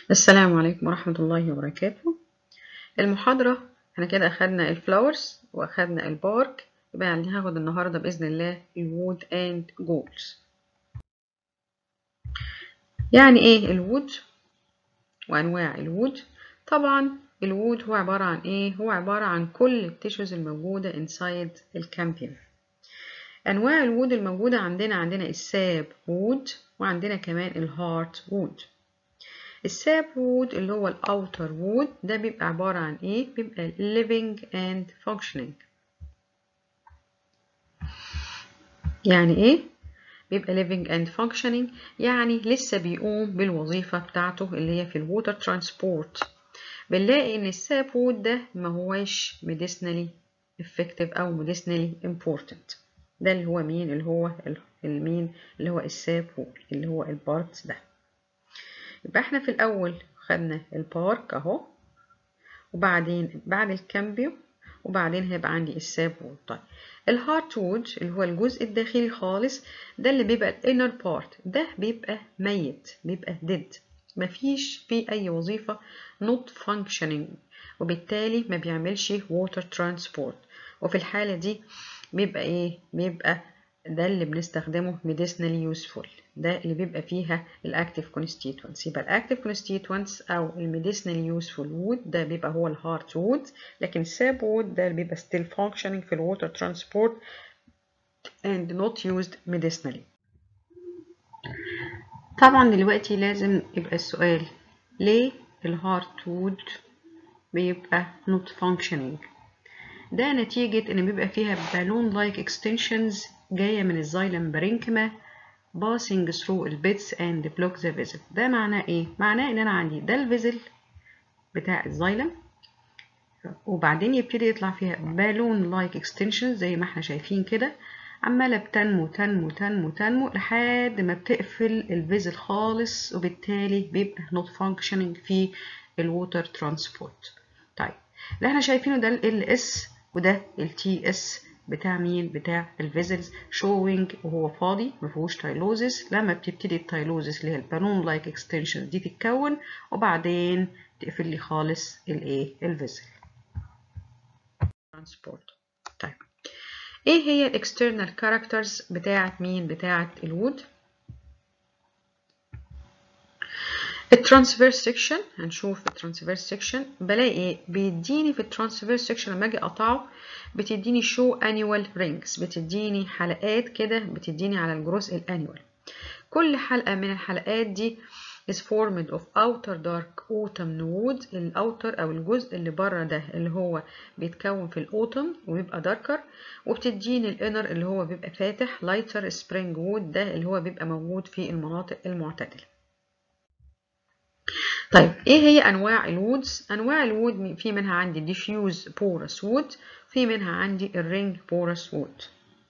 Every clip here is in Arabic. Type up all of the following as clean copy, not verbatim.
السلام عليكم ورحمة الله وبركاته. المحاضرة احنا كده أخدنا الفلاورز وأخدنا البارك، يبقى يعني هاخد النهاردة بإذن الله الوود اند جولز. يعني ايه الوود وأنواع الوود؟ طبعا الوود هو عبارة عن ايه؟ هو عبارة عن كل التيشوز الموجودة inside الكامبيون. أنواع الوود الموجودة عندنا الساب وود، وعندنا كمان الهارت وود. الساب وود اللي هو الاوتر وود ده بيبقى عبارة عن ايه؟ بيبقى living and functioning. يعني ايه؟ بيبقى living and functioning يعني لسه بيقوم بالوظيفة بتاعته اللي هي في الووتر ترانسبورت. بنلاقي ان الساب وود ده ما هوش medicinally effective او medicinally important. ده اللي هو مين؟ اللي هو اللي هو الساب وود اللي هو البارت ده. يبقى احنا في الاول خدنا البارك اهو، وبعدين بعد الكامبيو، وبعدين هيبقى عندي الساب وود. طيب الهارت وود اللي هو الجزء الداخلي خالص ده اللي بيبقى الانر بارت، ده بيبقى ميت، بيبقى dead، مفيش فيه اي وظيفة not functioning، وبالتالي ما بيعملش water transport. وفي الحالة دي بيبقى ايه؟ بيبقى ده اللي بنستخدمه medicinally useful، ده اللي بيبقى فيها الاكتيف constituents. يبقى الاكتيف constituents او الميديسنال useful wood ده بيبقى هو الهارت وود، لكن الساب وود ده اللي بيبقى still functioning في الووتر transport and not used medicinally. طبعا دلوقتي لازم يبقى السؤال ليه الهارت وود بيبقى not functioning؟ ده نتيجة ان بيبقى فيها بالون لايك extensions جاية من الزايلم بارينكما passing through البيتس and block the vessel. ده معناه ايه؟ معناه ان انا عندي ده الفيزل بتاع الزايلم، وبعدين يبتدي يطلع فيها بالون لايك اكستنشن زي ما احنا شايفين كده، عماله بتنمو تنمو تنمو تنمو لحد ما بتقفل الفيزل خالص، وبالتالي بيبقى not functioning في الووتر ترانسبورت. طيب اللي احنا شايفينه ده ال اس وده ال تي اس بتاع مين؟ بتاع الفيزلز شوينج وهو فاضي مفيهوش تايلوزس. لما بتبتدي التايلوزس اللي هي البالون لايك اكستنشن دي تتكون، وبعدين تقفل لي خالص الايه؟ الفيزل ترانسبورت. طيب ايه هي الاكسترنال كاركترز بتاعت مين؟ بتاعت الوود. الترانسفيرس سيكشن، هنشوف الترانسفيرس سيكشن بلاقي ايه؟ بيديني في الترانسفيرس سيكشن لما اجي اقطعه بتديني شو انيوال رينجز، بتديني حلقات كده، بتديني على الجروس الانيوال. كل حلقة من الحلقات دي is formed of outer dark autumn node. الاوتر او الجزء اللي بره ده اللي هو بيتكون في الاوتم وبيبقى داركر، وبتديني الانر اللي هو بيبقى فاتح lighter spring wood، ده اللي هو بيبقى موجود في المناطق المعتدلة. طيب ايه هي انواع الوودز؟ انواع الوود في منها عندي diffuse porous wood، في منها عندي الرينج porous wood.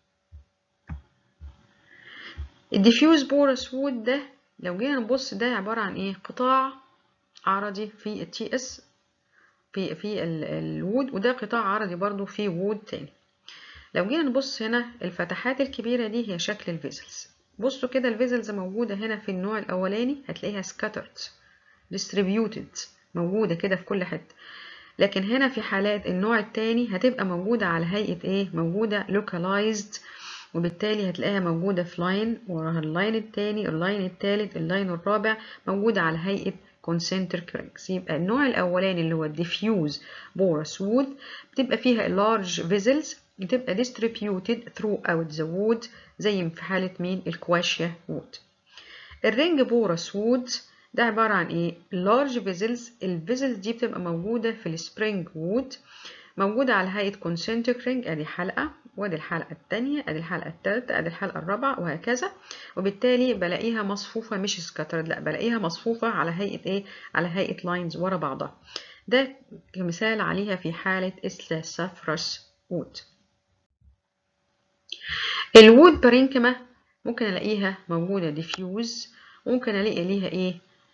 الديفيوز بورس وود ده لو جينا نبص ده عبارة عن ايه؟ قطاع عرضي في التي اس في الوود، وده قطاع عرضي برضو في وود تاني. لو جينا نبص هنا الفتحات الكبيرة دي هي شكل الفيزلز. بصوا كده الفيزلز موجودة هنا في النوع الأولاني هتلاقيها scattered distributed، موجودة كده في كل حتة. لكن هنا في حالات النوع التاني هتبقى موجودة على هيئة ايه؟ موجودة localized، وبالتالي هتلاقيها موجودة في لاين وراها اللاين التاني، اللاين التالت، اللاين الرابع، موجودة على هيئة concentric rings. يبقى النوع الأولاني اللي هو diffuse porous wood بتبقى فيها large vessels، بتبقى distributed throughout the wood زي في حالة مين؟ الكواشيا wood. الرينج بورس وود ده عبارة عن ايه؟ large vessels. الفيزلز دي بتبقى موجودة في السبرينج وود، موجودة على هيئة concentric ring. ادي حلقة، وادي الحلقة التانية، ادي الحلقة التالتة، ادي الحلقة الرابعة، وهكذا. وبالتالي بلاقيها مصفوفة مش سكاترد، لا بلاقيها مصفوفة على هيئة ايه؟ على هيئة لاينز ورا بعضها. ده كمثال عليها في حالة السافرس وود. الوود بارينكما ممكن الاقيها موجودة ديفيوز، وممكن الاقي ليها ايه؟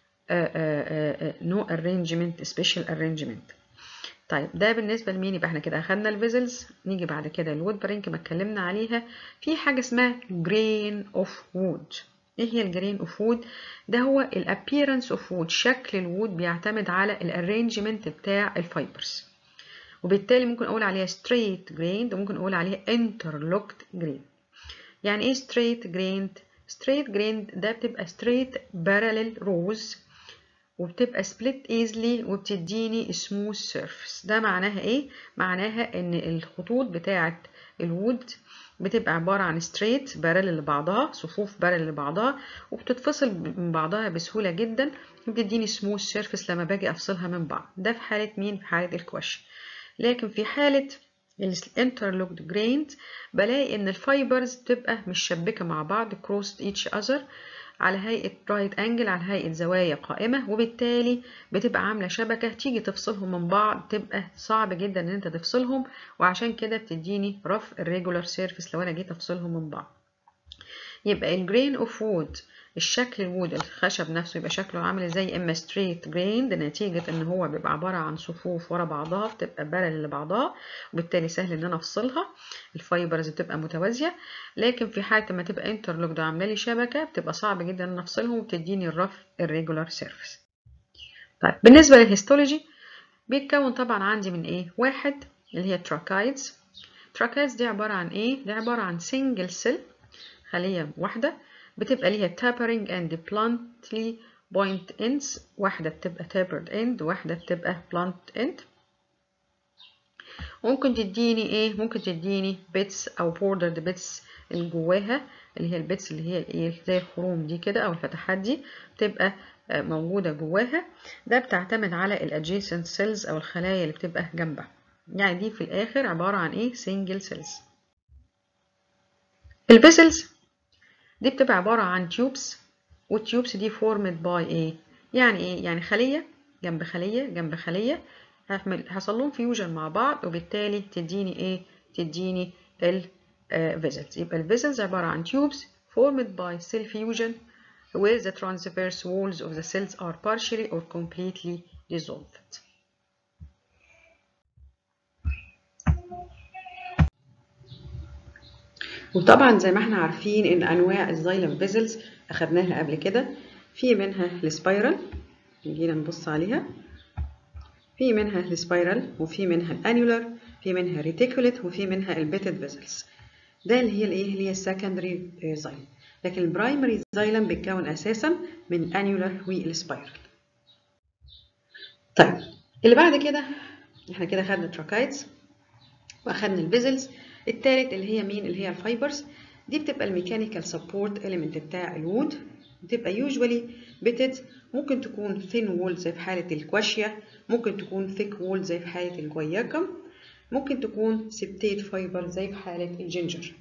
نو ارينجمنت، سبيشال ارينجمنت. طيب ده بالنسبة لمين؟ يبقى احنا كده اخدنا الفيزلز. نيجي بعد كده الوود بارينكما اتكلمنا عليها. في حاجة اسمها جرين اوف وود. ايه هي الجرين اوف وود؟ ده هو الابييرنس اوف وود، شكل الوود بيعتمد على الارينجمنت بتاع الفايبرز، وبالتالي ممكن اقول عليها straight grained وممكن اقول عليها interlocked grain. يعني ايه straight grained؟ straight grained ده بتبقى straight parallel rows وبتبقى split easily وبتديني smooth surface. ده معناها ايه؟ معناها ان الخطوط بتاعه الوود بتبقى عبارة عن straight parallel لبعضها، صفوف parallel لبعضها، وبتتفصل من بعضها بسهولة جدا، وبتديني smooth surface لما باجي افصلها من بعض. ده في حالة مين؟ في حالة الكوش. لكن في حالة الانترلوكد جرينز بلاقي ان الفايبرز بتبقى مشبكة مع بعض crossed each other على هيئة رايت انجل، على هيئة زوايا قائمة، وبالتالي بتبقى عاملة شبكة تيجي تفصلهم من بعض تبقى صعب جدا ان انت تفصلهم، وعشان كده بتديني رف الريجولار سيرفيس لو انا جيت افصلهم من بعض. يبقى الجرين اوف وود، الشكل الوود الخشب نفسه يبقى شكله عامل ازاي؟ اما ستريت جريند نتيجة ان هو بيبقى عبارة عن صفوف ورا بعضها بتبقى بارل لبعضها، وبالتالي سهل ان انا افصلها، الفايبرز بتبقى متوازية. لكن في حالة ما تبقى انترلوكد عاملة لي شبكة بتبقى صعب جدا ان انا افصلهم وبتديني الرف الريجولار سيرفيس. طيب بالنسبة للهيستولوجي بيتكون طبعا عندي من ايه؟ واحد اللي هي تراكايدز. تراكايدز دي عبارة عن ايه؟ دي عبارة عن سنجل سيل، خلية واحدة بتبقى ليها tapering and bluntly point ends، واحدة بتبقى tapered end واحدة بتبقى blunt end. ممكن تديني ايه؟ ممكن تديني bits او bordered bits اللي جواها، اللي هي البيتس اللي هي الايه زي الخروم دي كده او الفتحات دي بتبقى موجودة جواها. ده بتعتمد على adjacent cells او الخلايا اللي بتبقى جنبها. يعني دي في الاخر عبارة عن ايه؟ single cells. الفيسلز دي بتبقى عبارة عن تيوبس، والتيوبس دي formed by ايه؟ يعني ايه؟ يعني خلية جنب خلية جنب خلية حصل لهم فيوجن مع بعض، وبالتالي تديني ايه؟ تديني الفيسلز. يبقى الفيسلز عبارة عن tubes formed by cell fusion where the transverse walls of the cells are partially or completely dissolved. وطبعا زي ما احنا عارفين ان انواع الزايلم فيزلز اخدناها قبل كده، في منها السبايرال نجينا نبص عليها، في منها السبايرال وفي منها الانيولار، في منها ريتيكوليت وفي منها البيتد فيزلز. ده اللي هي الايه؟ اللي هي السكندري زايلم. لكن البرايمري زايلم بيتكون اساسا من الانيولار والسبايرال. طيب اللي بعد كده احنا كده خدنا التراكايدز واخدنا الفيزلز. التالت اللي هي مين؟ اللي هي الفايبرز. دي بتبقى الميكانيكال سبورت اليمنت بتاع الوود، بتبقى يوجوالي بيتد، ممكن تكون ثين وول زي في حاله الكواشيا، ممكن تكون ثيك وول زي في حاله الجوياكم، ممكن تكون سبتيت فايبر زي في حاله الجينجر.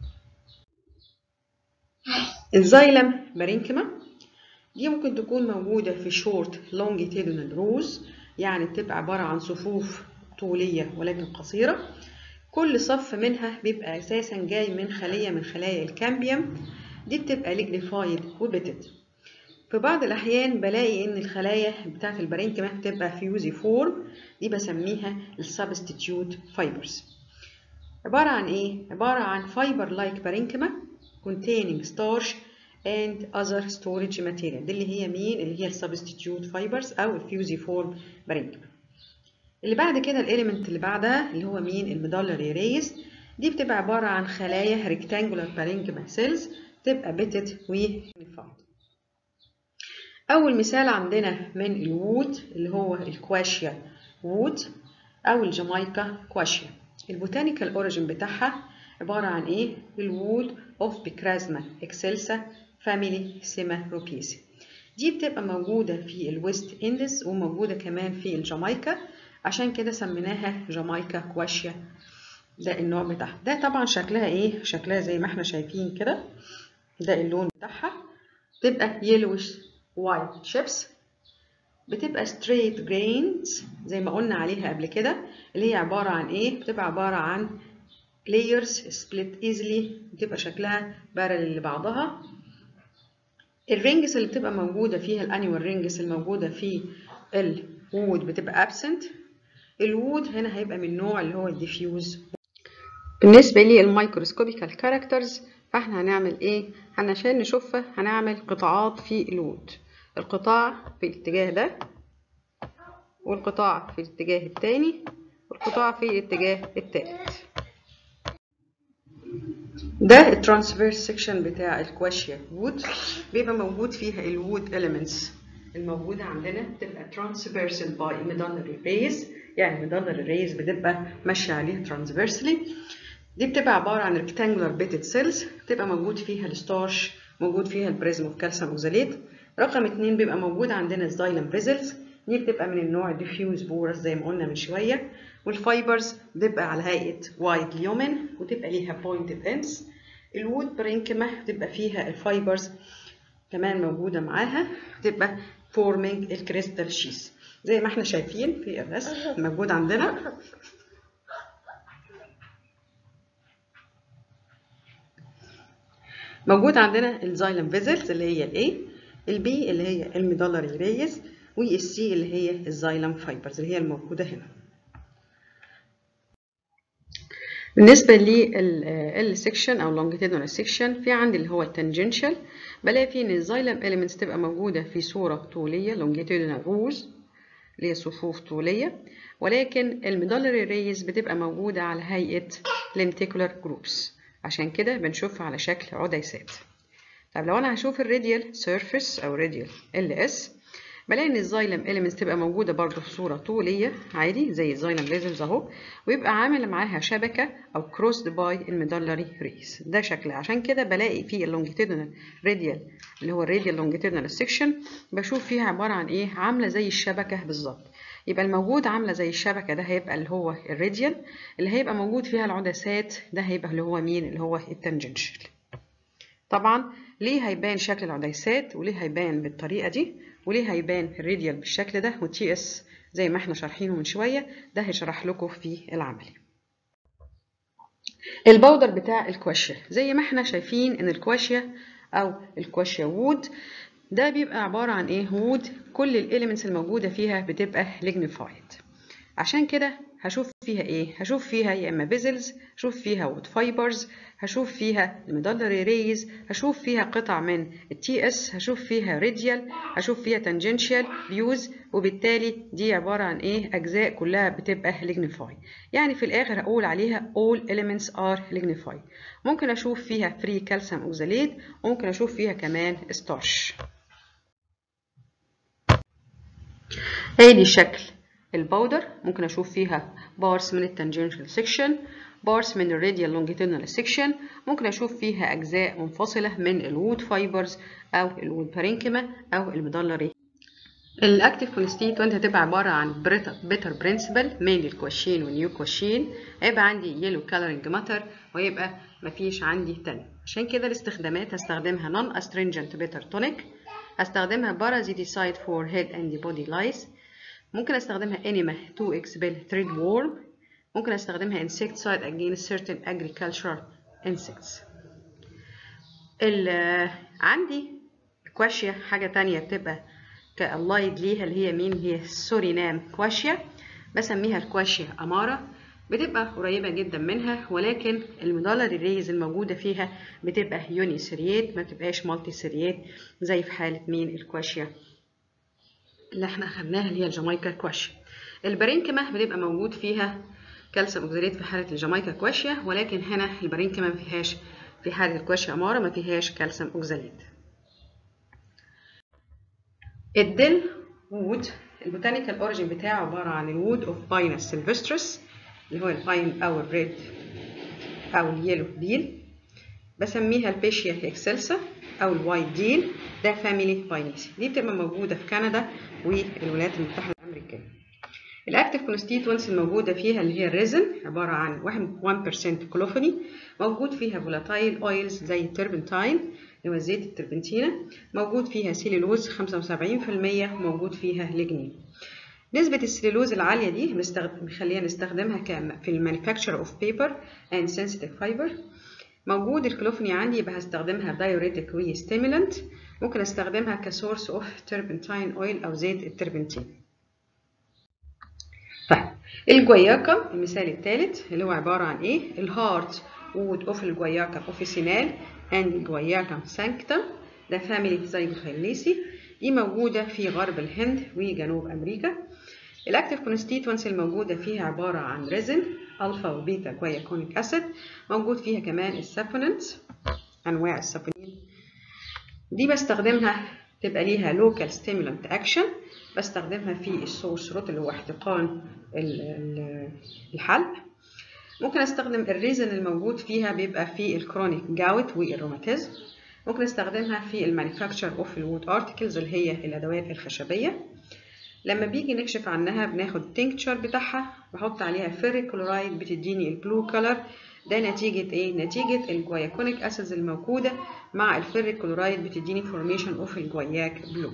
الزايلم بارينكيما دي ممكن تكون موجوده في شورت لونجيتيدونال روز، يعني بتبقى عباره عن صفوف طوليه ولكن قصيره، كل صف منها بيبقى اساسا جاي من خليه من خلايا الكامبيوم. دي بتبقى ليجنيفايد وبيتد. في بعض الاحيان بلاقي ان الخلايا بتاعه البارينكيما بتبقى فيوزي فورم، دي بسميها السبستيتيوت فايبرز. عباره عن ايه؟ عباره عن فايبر لايك بارينكيما containing starch and other storage material. دي اللي هي مين؟ اللي هي السبستيتيوت فايبرز او الفيوزي فورم بارينكيما. اللي بعد كده الاليمنت اللي بعدها اللي هو مين؟ الميدالري ريز. دي بتبقى عبارة عن خلايا ريكتانجولار بارينكيما سيلز، بتبقى بيتد ويونيفايد. أول مثال عندنا من الوود اللي هو الكواشيا وود أو الجامايكا كواشيا. البوتانيكال أوريجين بتاعها عبارة عن إيه؟ الوود أوف بيكرازما إكسلسا فاميلي سيماروبيسي. دي بتبقى موجودة في الويست إنديز وموجودة كمان في الجامايكا، عشان كده سميناها جامايكا كواشيا. ده النوع بتاعها. ده طبعا شكلها ايه؟ شكلها زي ما احنا شايفين كده، ده اللون بتاعها، بتبقى يلوش وايت شيبس، بتبقى ستريت جرينز زي ما قلنا عليها قبل كده، اللي هي عبارة عن ايه؟ بتبقى عبارة عن layers split easily، بتبقى شكلها بارل لبعضها. الرينجز اللي بتبقى موجودة فيها الانيوال رينجز الموجودة في الوود بتبقى absent. الوود هنا هيبقى من نوع اللي هو الديفيوز. بالنسبة للميكروسكوبيكال كاركترز فاحنا هنعمل ايه؟ علشان نشوفها هنعمل قطاعات في الوود، القطاع في الاتجاه ده، والقطاع في الاتجاه التاني، والقطاع في الاتجاه التالت. ده الترانسفيرس سيكشن بتاع الكواشيا وود، بيبقى موجود فيها الوود إليمنتس الموجودة عندنا بتبقى ترانسفيرسال باي ميدالري ريز، يعني ميدالري ريز بتبقى ماشية عليه ترانسفيرسلي. دي بتبقى عبارة عن ريكتانجولار بيتد سيلز، بتبقى موجود فيها الستارش، موجود فيها البريزم اوف كالسيوم اوكزاليت. رقم 2 بيبقى موجود عندنا الزايلم فيزلز، دي بتبقى من النوع ديفيوز بورس زي ما قلنا من شوية، والفايبرز بتبقى على هيئة وايد ليومن وتبقى ليها بوينتد اندز. الوود برينكما بتبقى فيها الفايبرز كمان موجودة معاها، بتبقى فورمينج الكريستال شيس زي ما احنا شايفين في الرسم موجود عندنا. موجود عندنا الزايلم فيزلز اللي هي الاي، البي اللي هي الميدالري ريز، والسي اللي هي الزايلم فايبرز اللي هي الموجودة هنا. بالنسبة لل سيكشن أو لونجيتيدونال سيكشن، في عندي اللي هو التانجنشال، بلاقي فيه إن الزايلم إليمنتس تبقى موجودة في صورة طولية لونجيتيدونال روز اللي هي صفوف طولية، ولكن الميدالري ريز بتبقى موجودة على هيئة لينتيكولار جروبس، عشان كده بنشوفها على شكل عديسات. طب لو أنا هشوف الراديال سيرفيس أو راديال LS، بلاقي ان الزايلم إليمنتس تبقى موجوده برضو في صوره طوليه عادي زي الزايلم فيزلز اهو، ويبقى عامل معاها شبكه او كروسد باي الميدالري ريز، ده شكلها. عشان كده بلاقي في اللونجيتيدونال راديال اللي هو الراديال لونجيتيدونال سيكشن بشوف فيها عباره عن ايه، عامله زي الشبكه بالظبط. يبقى الموجود عامله زي الشبكه ده هيبقى اللي هو الراديال، اللي هيبقى موجود فيها العدسات ده هيبقى اللي هو مين، اللي هو التانجنشال. طبعا ليه هيبان شكل العديسات وليه هيبان بالطريقه دي وليه هيبان الراديال بالشكل ده، والتي اس زي ما احنا شارحينه من شويه، ده هشرح لكم في العملي. البودر بتاع الكواشيا زي ما احنا شايفين ان الكواشيا او الكواشيا وود ده بيبقى عباره عن ايه، وود كل الاليمنتس الموجوده فيها بتبقى ليجنيفايد. عشان كده هشوف فيها ايه، هشوف فيها يا اما بيزلز، هشوف فيها وود فايبرز، هشوف فيها الميدالري ريز، هشوف فيها قطع من التي اس، هشوف فيها راديال، هشوف فيها تانجنشال فيوز، وبالتالي دي عباره عن ايه، اجزاء كلها بتبقى ليجنيفاي. يعني في الاخر هقول عليها all elements are lignified. ممكن اشوف فيها فري كالسيوم اوكزاليت، وممكن اشوف فيها كمان ستارش. ادي شكل الباودر، ممكن اشوف فيها بارس من التانجنشال سيكشن، بارس من الراديال لونجيتودينال سيكشن، ممكن اشوف فيها اجزاء منفصله من الوود فايبرز او الوود بارينكيما او الميدالري. الاكتيف كونستيتوينت هتبقى عباره عن بيتر برنسبل من الكواشين والنيو كواشين، هيبقى عندي يلو كالرنج ماتر، ويبقى مفيش عندي تاني. عشان كده الاستخدامات هستخدمها نون استرينجنت بيتر تونيك، هستخدمها بارازيتيسايد فور هيد اند بودي لايس، ممكن استخدمها انيما تو اكسبيل ثريد وورم، ممكن استخدمها insecticide against certain agricultural insects. عندي كواشيا حاجة تانية بتبقى كاللايد ليها اللي هي مين، هي السورينام كواشيا، بسميها الكواشيا أمارا، بتبقى قريبة جدا منها، ولكن الميدالري ريز الموجودة فيها بتبقى يوني سيريات، ما بتبقاش مالتي سيريات زي في حالة مين، الكواشيا اللي احنا اخدناها اللي هي الجامايكا كواشيا. البارينكيما بتبقى موجود فيها كالسيوم اوكزاليت في حاله الجامايكا كواشيا، ولكن هنا البارينكيما ما فيهاش، في حاله الكواشيا امارا ما فيهاش كالسيوم اوكزاليت. الدل وود البوتانيكال اوريجين بتاعه عباره عن الوود اوف باينس سيلفسترس اللي هو الباين او الريد او اليلو ديل، بسميها البيشيا اكسلسا او الوايت ديل، ده فاميلي باينيسي، دي بتبقى موجوده في كندا والولايات المتحده الامريكيه. الاكتيف كونستيتوينتس الموجوده فيها اللي هي الريزن عباره عن 1% كلوفوني، موجود فيها فولاتايل اويلز زي التربنتاين اللي هو زيت التربنتينه، موجود فيها سيلولوز 75%، موجود فيها ليجنين. نسبة السيلولوز العالية دي بنخليها نستخدمها في المانيفاكتشر اوف بيبر اند سنسيتيف فايبر. موجود الكلوفوني عندي يبقى هستخدمها دايوريتك وستيمولانت، ممكن استخدمها كسورس اوف تربنتاين اويل او زيت التربنتين. طيب الجوياكا المثال الثالث اللي هو عباره عن ايه، الهارت وود اوف الجوياكا اوفيسينال and guaiacum sanctum، ده فاميلي زيجوفيليسي، دي موجودة في غرب الهند وجنوب أمريكا. الأكتيف كونستيتوينتس الموجودة فيها عبارة عن ريزن، ألفا وبيتا جواياكونيك أسيد، موجود فيها كمان السابوننتس، أنواع السابونين دي بستخدمها تبقى ليها local stimulant action، بستخدمها في السورس روت اللي هو احتقان الحلق. ممكن استخدم الريزن الموجود فيها بيبقى في الكرونيك جاوت والروماتيزم. ممكن استخدمها في المانيفاكتشر اوف الوود ارتكلز اللي هي الادوات الخشبيه. لما بيجي نكشف عنها بناخد التنكتشر بتاعها، بحط عليها فيريك كلورايد بتديني البلو كلر، ده نتيجة ايه؟ نتيجة الجواياكونيك اسيدز الموجودة مع الفيريك كلورايد بتديني فورميشن اوف الجواياك بلو.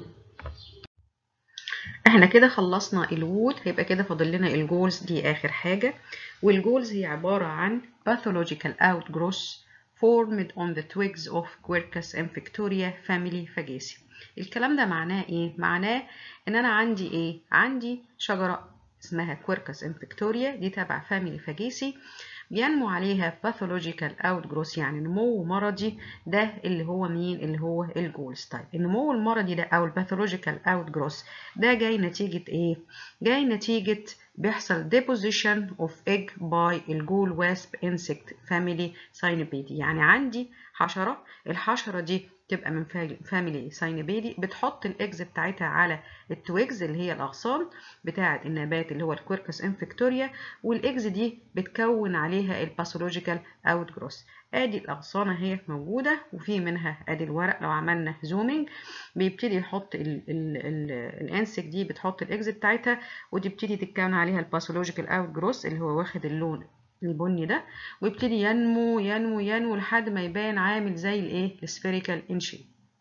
احنا كده خلصنا الوود، هيبقى كده فاضل لنا الجولز، دي اخر حاجة. والجولز هي عبارة عن pathological outgrowths formed on the twigs of Quercus infectoria family Fagaceae. الكلام ده معناه ايه؟ معناه ان انا عندي ايه؟ عندي شجرة اسمها Quercus infectoria، دي تبع family Fagaceae، بينمو عليها pathological outgrowth يعني نمو مرضي، ده اللي هو مين؟ اللي هو الجولز. طيب النمو المرضي ده او الباثولوجيكال outgrowth ده جاي نتيجة ايه؟ جاي نتيجة بيحصل deposition of egg by الجول واسب insect family Cynipidae. يعني عندي حشرة، الحشرة دي تبقى من فاميلي ساينيبيدي، بتحط الاجز بتاعتها على التويجز اللي هي الاغصان بتاعه النبات اللي هو الكويركس انفكتوريا، والاجز دي بتكون عليها الباثولوجيكال اوت جروث. ادي الاغصان اهي موجوده، وفي منها ادي الورق لو عملنا زومينج بيبتدي يحط الانسك دي بتحط الاجز بتاعتها، ودي بتبتدي تتكون عليها الباثولوجيكال اوت جروث اللي هو واخد اللون البني ده، ويبتدي ينمو ينمو ينمو لحد ما يبان عامل زي الايه؟ السفيريكال ان شيب.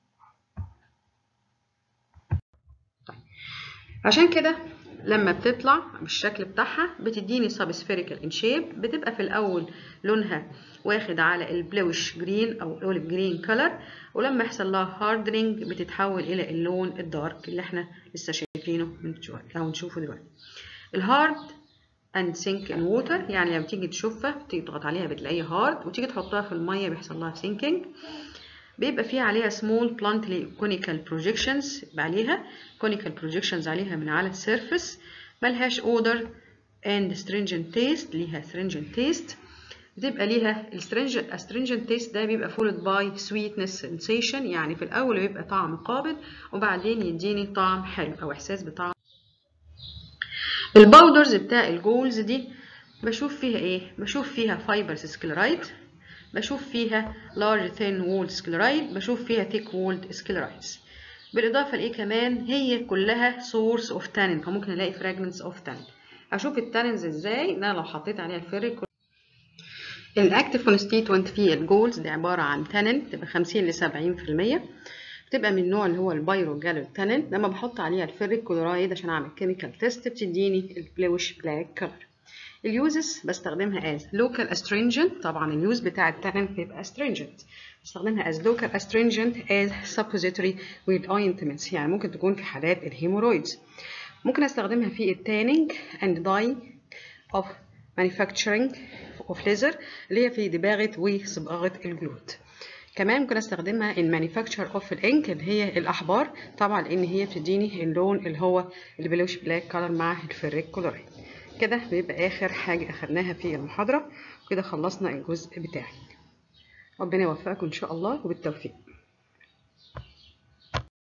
عشان كده لما بتطلع بالشكل بتاعها بتديني سب سفيريكال ان شيب، بتبقى في الاول لونها واخد على البلوش جرين او اوليف جرين كلر، ولما يحصل لها هاردنينج بتتحول الى اللون الدارك اللي احنا لسه شايفينه من شويه او نشوفه دلوقتي. الهارد and sink in water، يعني لما تيجي تشوفها تيجي تضغط عليها بتلاقيها هارد، وتيجي تحطها في الميه بيحصل لها sinking. بيبقى فيها عليها small bluntly conical projections، يبقى عليها conical projections عليها من على السيرفس، ملهاش odor and astringent taste، ليها astringent taste. بتبقى ليها astringent taste ده بيبقى followed by sweetness sensation، يعني في الأول بيبقى طعم قابض وبعدين يديني طعم حلو أو إحساس بطعم. الباودرز بتاع الجولز دي بشوف فيها ايه؟ بشوف فيها فايبرز سكلرايد، بشوف فيها large thin walled scleroid، بشوف فيها thick walled scleroids. بالاضافه لايه كمان؟ هي كلها source of tannin، فممكن الاقي fragments of tannin. اشوف التانينز ازاي؟ ان انا لو حطيت عليها الفيريك. الاكتيف كونستيتوينت في الجولز دي عباره عن تانين، تبقى 50 ل 70%، بتبقى من النوع اللي هو البايرو جالو تانين. لما بحط عليها الفيريك كلورايد عشان اعمل كيميكال تيست بتديني البلوش بلاك كلر. اليوزز بستخدمها as local astringent، طبعا اليوز بتاع التانين بيبقى astringent، بستخدمها as local astringent as suppository with ointments، يعني ممكن تكون في حالات الهيمورويدز. ممكن استخدمها في التانينج and dye of manufacturing of leather اللي هي في دباغة وصباغة الجلود. كمان ممكن استخدمها in manufacture of الانك اللي هي الاحبار، طبعا لان هي بتديني اللون اللي هو البلوش بلاك كلر مع الفيريك كلورايد. كده بيبقى اخر حاجه اخدناها في المحاضره، وكده خلصنا الجزء بتاعي. ربنا يوفقكم ان شاء الله وبالتوفيق.